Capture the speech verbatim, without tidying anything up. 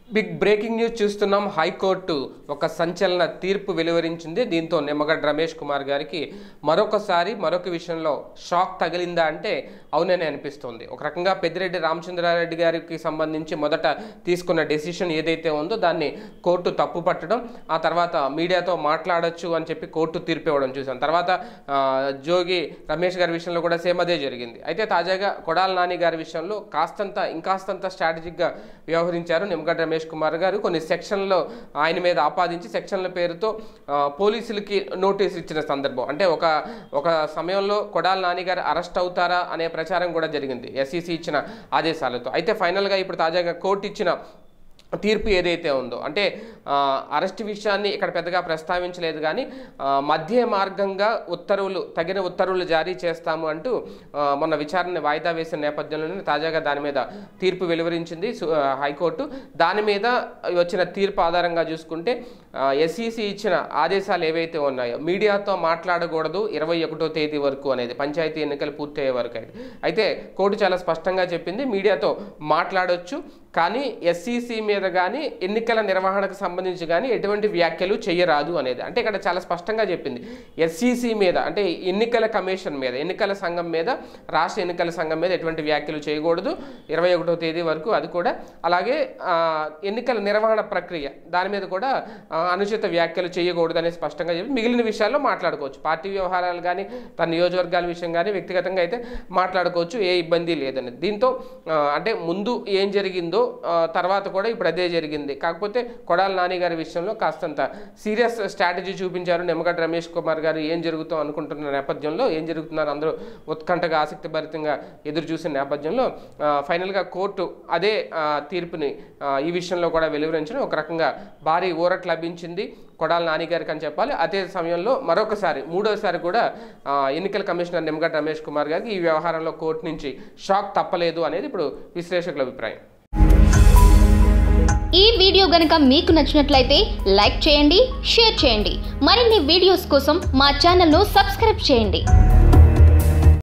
Big breaking news చూస్తున్నాం. High court ఒక సంచలన తీర్పు వెలువరించింది. దీంతో నిమ్మగడ్డ రమేష్ కుమార్ గారికి మరొకసారి మరొక విషయంలో షాక్ తగిలిందా అంటే అవునని అనిపిస్తుంది. ఒక రకంగా పెద్దిరెడ్డి రామచంద్రారెడ్డి గారికి సంబంధించి మొదట తీసుకున్న డెసిషన్ ఏదైతే ఉందో దాన్ని కోర్టు తప్పు పట్టడం, ఆ తర్వాత మీడియాతో మాట్లాడొచ్చు అని చెప్పి కోర్టు తీర్పు ఇవ్వడం చూసాం. తర్వాత జోగి రమేష్ గారి విషయంలో కూడా సేమ్ అదే జరిగింది. అయితే తాజాగా కొడాలి నాని గారి విషయంలో కాస్తంత ఇంకాస్తంత స్ట్రాటజిక్గా వ్యవహరించారు నిమ్మగడ్డ రమేష్ కుమార్ గారు. కొన్ని సెక్షన్లో ఆయన మీద ఆపాదించి సెక్షన్ల పేరుతో పోలీసులకి నోటీసు ఇచ్చిన సందర్భం. అంటే ఒక ఒక సమయంలో కొడాలి నాని గారు అరెస్ట్ అవుతారా అనే ప్రచారం కూడా జరిగింది ఎస్ఈసి ఇచ్చిన ఆదేశాలతో. అయితే ఫైనల్గా ఇప్పుడు తాజాగా కోర్టు ఇచ్చిన తీర్పు ఏదైతే ఉందో, అంటే అరెస్ట్ విషయాన్ని ఇక్కడ పెద్దగా ప్రస్తావించలేదు, కానీ మధ్య మార్గంగా ఉత్తర్వులు తగిన ఉత్తర్వులు జారీ చేస్తాము అంటూ మొన్న విచారణని వాయిదా వేసిన నేపథ్యంలోనే తాజాగా దాని మీద తీర్పు వెలువరించింది హైకోర్టు. దాని మీద వచ్చిన తీర్పు ఆధారంగా చూసుకుంటే ఎస్ఈసి ఇచ్చిన ఆదేశాలు ఏవైతే ఉన్నాయో, మీడియాతో మాట్లాడకూడదు ఇరవై ఒకటో తేదీ వరకు అనేది, పంచాయతీ ఎన్నికలు పూర్తయ్యే వరకు. అయితే కోర్టు చాలా స్పష్టంగా చెప్పింది మీడియాతో మాట్లాడొచ్చు, కానీ ఎస్ఈసి మీద కానీ ఎన్నికల నిర్వహణకు సంబంధించి కానీ ఎటువంటి వ్యాఖ్యలు చేయరాదు అనేది. అంటే ఇక్కడ చాలా స్పష్టంగా చెప్పింది ఎస్ఈసి మీద, అంటే ఎన్నికల కమిషన్ మీద, ఎన్నికల సంఘం మీద, రాష్ట్ర ఎన్నికల సంఘం మీద ఎటువంటి వ్యాఖ్యలు చేయకూడదు ఇరవై ఒకటో తేదీ వరకు. అది కూడా అలాగే ఎన్నికల నిర్వహణ ప్రక్రియ దాని మీద కూడా అనుచిత వ్యాఖ్యలు చేయకూడదు అనేది స్పష్టంగా చెప్పి మిగిలిన విషయాల్లో మాట్లాడుకోవచ్చు. పార్టీ వ్యవహారాలు కానీ తన నియోజకవర్గాల విషయం కానీ వ్యక్తిగతంగా అయితే మాట్లాడుకోవచ్చు, ఏ ఇబ్బంది లేదని. దీంతో అంటే ముందు ఏం జరిగిందో తర్వాత కూడా ఇప్పుడు అదే జరిగింది. కాకపోతే కొడాలి నాని గారి విషయంలో కాస్తంత సీరియస్ స్ట్రాటజీ చూపించారు నిమ్మగడ్డ రమేష్ కుమార్ గారు. ఏం జరుగుతుందో అనుకుంటున్న నేపథ్యంలో, ఏం జరుగుతుందని అందరూ ఉత్కంఠగా ఆసక్తిభరితంగా ఎదురు చూసిన నేపథ్యంలో ఫైనల్గా కోర్టు అదే తీర్పుని ఈ విషయంలో కూడా వెలువరించడం ఒక రకంగా భారీ ఊరట లభించింది కొడాలి నాని గారికి అని చెప్పాలి. అదే సమయంలో మరొకసారి మూడోసారి కూడా ఎన్నికల కమిషనర్ నిమ్మగడ్డ రమేష్ కుమార్ గారికి ఈ వ్యవహారంలో కోర్టు నుంచి షాక్ తప్పలేదు అనేది ఇప్పుడు విశ్లేషకుల అభిప్రాయం. ఈ వీడియో గనుక మీకు నచ్చినట్లయితే లైక్ చేయండి, షేర్ చేయండి. మరిన్ని వీడియోస్ కోసం మా ఛానల్ను సబ్స్క్రైబ్ చేయండి.